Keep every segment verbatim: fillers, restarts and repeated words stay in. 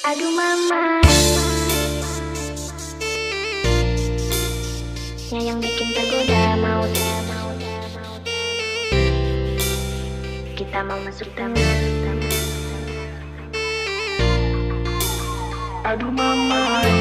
Aduh mama, ya yang bikin tergoda mau dah mau dah mau dah. Kita mau masuk tangan. Aduh mama.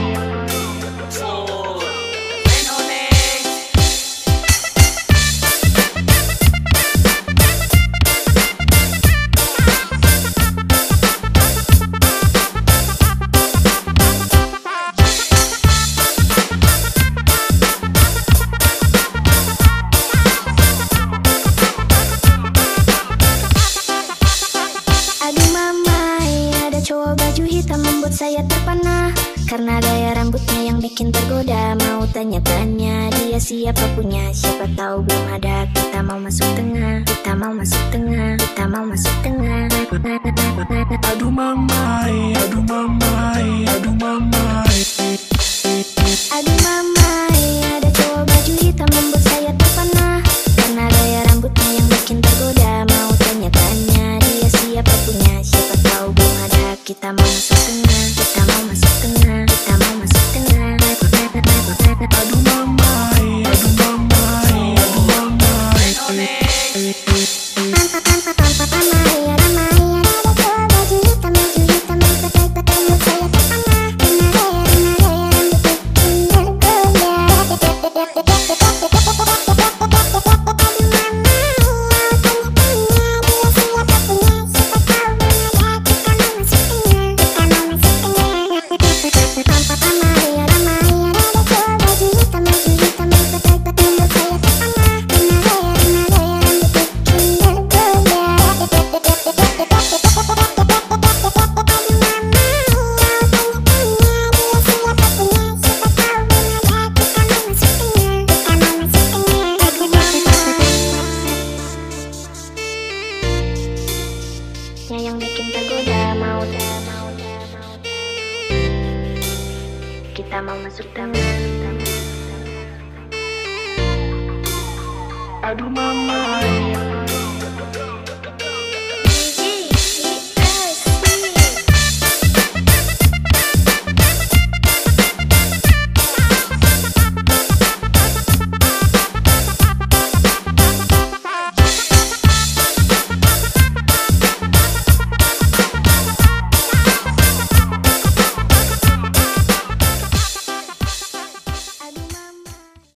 Cowok baju hitam membuat saya terpana karena gaya rambutnya yang bikin tergoda. Mau tanya-tanya dia siapa punya, siapa tahu belum ada. Kita mau masuk tengah, kita mau masuk tengah, kita mau masuk tengah. Aduh mamai, aduh mamai, aduh mamai. Aduh mamai, ada cowok baju hitam membuat saya terpana karena gaya rambutnya yang bikin tergoda. Mau tanya-tanya dia siapa punya, siapa tahu belum ada. Kita mau masuk tengah, kita mau masuk tengah, kita mau masuk tengah. Aduh mamai, aduh mamai, aduh mamai. Yang bikin tergoda mau dah mau dah mau dah. Kita mau masuk tangan. Aduh mamai.